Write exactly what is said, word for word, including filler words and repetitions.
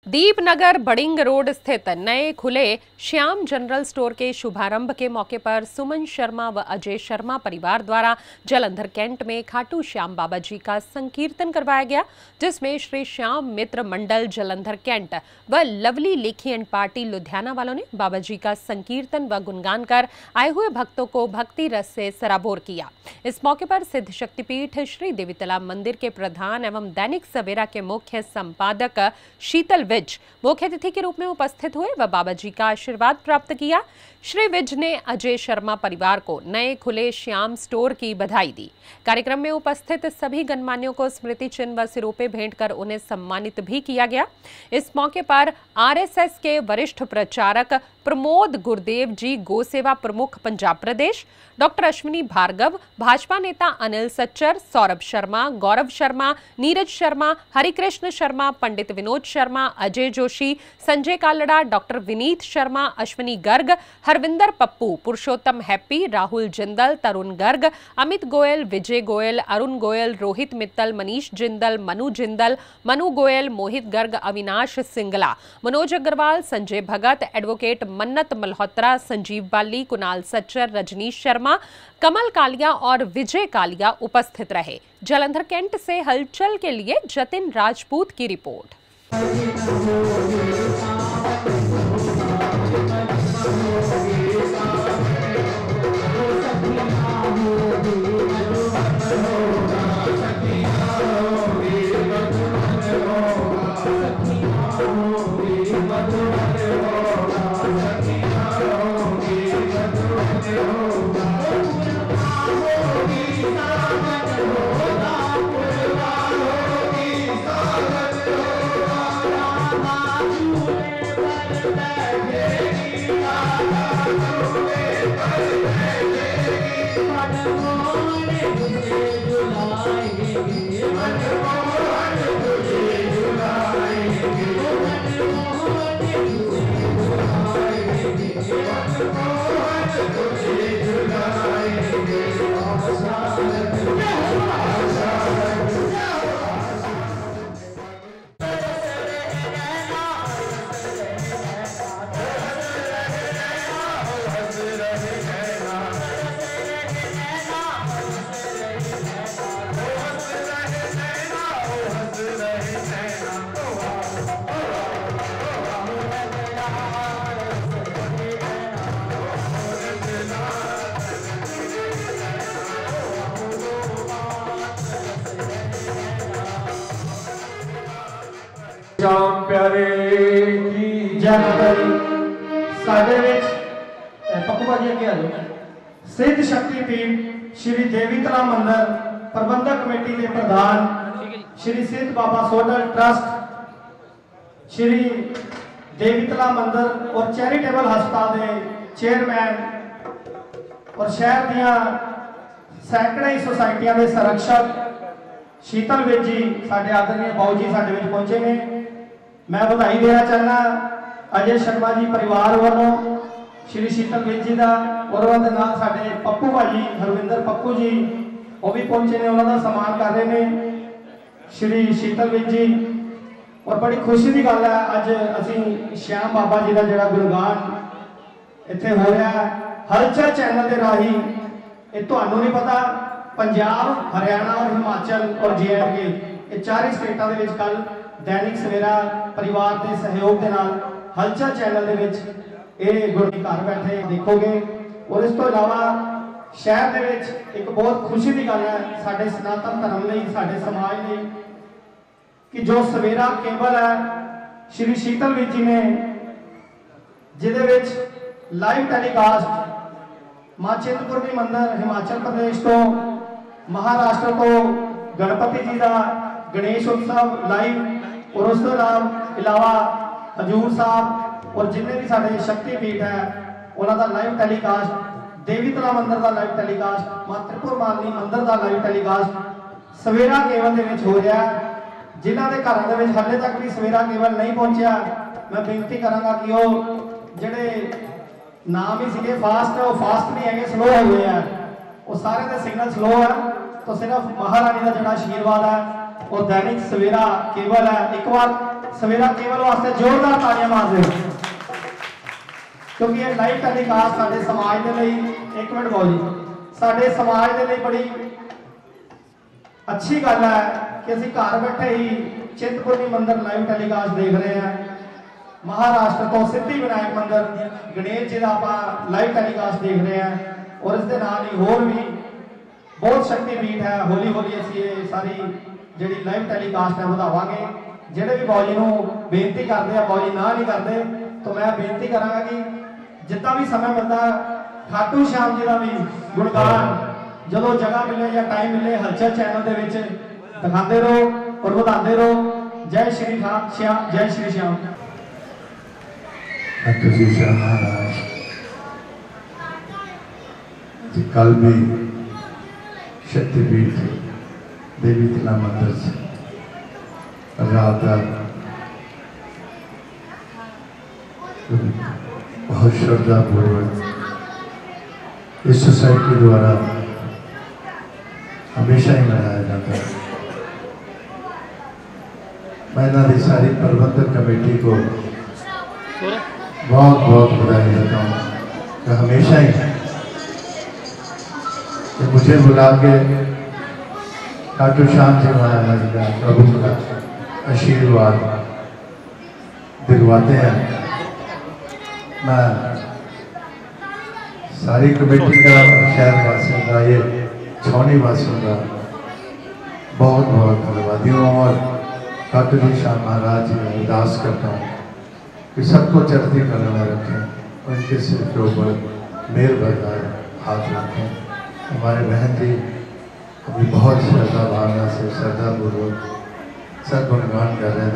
Deepnagar बड़िंग road स्थित नए खुले श्याम जनरल स्टोर के शुभारंभ के मौके पर सुमन शर्मा व अजय शर्मा परिवार द्वारा जालंधर कैंट में खाटू श्याम बाबा जी का संकीर्तन करवाया गया, जिसमें श्री श्याम मित्र मंडल जालंधर कैंट व लवली लेखी एंड पार्टी लुधियाना वालों ने बाबा जी का संकीर्तन व गुणगान कर आए हुए भक्तों को भक्ति रस से सराबोर किया। इस मौके पर सिद्ध शक्तिपीठ श्री देवीतला मंदिर के प्रधान एवं दैनिक सवेरा के मुख्य संपादक शीतल विज मुख्य अतिथि के रूप में उपस्थित हुए व बाबा जी का आशीर्वाद प्राप्त किया। श्री विज ने अजय शर्मा परिवार को नए खुले श्याम स्टोर की बधाई दी। कार्यक्रम में उपस्थित सभी गणमान्यों को स्मृति चिन्ह व सिरोपे भेंट कर उन्हें सम्मानित भी किया गया। इस मौके पर आरएसएस के वरिष्ठ प्रचारक प्रमोद गुरदेव जी, गो सेवा प्रमुख पंजाब प्रदेश डॉक्टर अश्विनी भार्गव, भाजपा नेता अनिल सच्चर, सौरभ शर्मा, गौरव शर्मा, नीरज शर्मा, हरिकृष्ण शर्मा, पंडित विनोद शर्मा, अजय जोशी, संजय कालड़ा, डॉक्टर विनीत शर्मा, अश्विनी गर्ग, हरविंदर पप्पू, पुरुषोत्तम हैप्पी, राहुल जिंदल, तरुण गर्ग, अमित गोयल, विजय गोयल, अरुण गोयल, रोहित मित्तल, मनीष जिंदल, मनु जिंदल, मनु गोयल, मोहित गर्ग, अविनाश सिंगला, मनोज अग्रवाल, संजय भगत, एडवोकेट मन्नत मल्होत्रा, संजीव बाली, कुणाल सच्चर, रजनीश शर्मा, कमल कालिया और विजय कालिया उपस्थित रहे। जालंधर कैंट से हलचल के लिए जतिन राजपूत की रिपोर्ट। श्याम प्यारे की जय। साडे विच पक्का जी अगे आ जाओ। सिद्ध शक्तिपीठ श्री देवीतला मंदिर प्रबंधक कमेटी के प्रधान श्री सिद्ध बाबा सोडल ट्रस्ट, श्री देवीतला मंदिर और चैरिटेबल हस्पताल के चेयरमैन और शहर दियां सैकड़े ही सोसाइटियां के संरक्षक शीतल विज जी, साडे आदरणीय बाऊ जी साडे विच पहुंचे ने। मैं बधाई देना चाहना अजय शर्मा जी परिवार वालों श्री शीतल विज जी का, और उन्होंने नाल साडे पप्पू भाजी हरविंदर पप्पू जी वो भी पहुंचे ने, उन्होंने सम्मान कर रहे हैं श्री शीतल विज जी। और बड़ी खुशी की गल है अज असी श्याम बाबा जी का जो गुणगान इत्थे हो रहा है हलचल चैनल के राही। ये तुहानू नहीं पता, पंजाब, हरियाणा और हिमाचल और जे एंड के ये चार स्टेटों के कल दैनिक सवेरा परिवार के सहयोग के नाल हलचल चैनल के गुरदी घर बैठे देखोगे। और इस तो अलावा शहर के विच एक बहुत खुशी की गल है साडे सनातन धर्म लई, साडे समाज लई कि जो सवेरा केबल है श्री शीतल विज जी ने, जिहदे विच लाइव टेलीकास्ट मां चिंतपूर्णी मंदिर हिमाचल प्रदेश तो, महाराष्ट्र तो गणपति जी का गणेश उत्सव लाइव, और उस अलावा हजूर साहब और जिन्हें भी साढ़े शक्तिपीठ है उन्होंने लाइव टेलीकास्ट, देवीतला मंदिर का लाइव टेलीकास्ट, मां त्रिपुर मालिनी मंदिर का लाइव टेलीकास्ट सवेरा केवल के हो रहा है। जिन्हों के घरों के हाले तक भी सवेरा केवल नहीं पहुंचा, मैं बेनती करांगा कि वो जिहड़े नाम ही सीगे फास्ट वो फास्ट नहीं है, स्लो हो गए हैं, वो सारे के सिग्नल स्लो है। तो सिर्फ महारानी का जो आशीर्वाद है और दैनिक सवेरा केवल है, एक बार सवेरा केवल वास्ते जोरदार तालियां मार दो, क्योंकि ये लाइव टेलीकास्ट साडे समाज के लिए, एक मिनट बाबू जी, साडे समाज के लिए बड़ी अच्छी गल है कि असीं घर बैठे ही चिंतपूर्णी मंदिर लाइव टेलीकास्ट देख रहे हैं। महाराष्ट्र तो सिद्धि विनायक मंदिर गणेश जी का आप लाइव टेलीकास्ट देख रहे हैं, और इसके नाल ही होर भी बहुत शक्तिपीठ है। हौली हौली असीं ये सारी जिहड़ी लाइव टेलीकास्ट है वधावांगे। जिहड़े भी बाऊ जी नूं बेनती करते हैं, बाऊ जी ना नहीं करते, तो मैं बेनती करांगा कि जितना भी समय मिलता खाटू श्याम जी का भी गुणगान जो जगह मिले या टाइम मिले हलचल चैनल के विच दिखाते रहो और बताते रहो। जय श्री श्याम, जय श्री श्याम। खाटू श्याम महाराज जी कल भी शक्तिपीठ देवी तिला मंदिर से रात बहुत श्रद्धा पूर्वक इस सोसाइटी द्वारा हमेशा ही मनाया जाता है। मैं इन्होंने सारी प्रबंधक कमेटी को बहुत बहुत बधाई देता हूँ कि हमेशा ही कि मुझे बुला के खाटू श्याम जी महाराज का प्रभु का आशीर्वाद दिलवाते हैं। मैं सारी कमेटी का, शहर वासियों का, ये छावनी वासियों का बहुत बहुत धन्यवादी हूँ, और खाटू श्याम महाराज जी में अरदास करता हूँ कि सबको चढ़ती कला में रखें, उनके सिर के ऊपर मेर बरदार हाथ रखें। हमारे बहन जी अभी बहुत श्रद्धा भावना से श्रद्धापूर्वक सब गुणगान कर रहे हैं।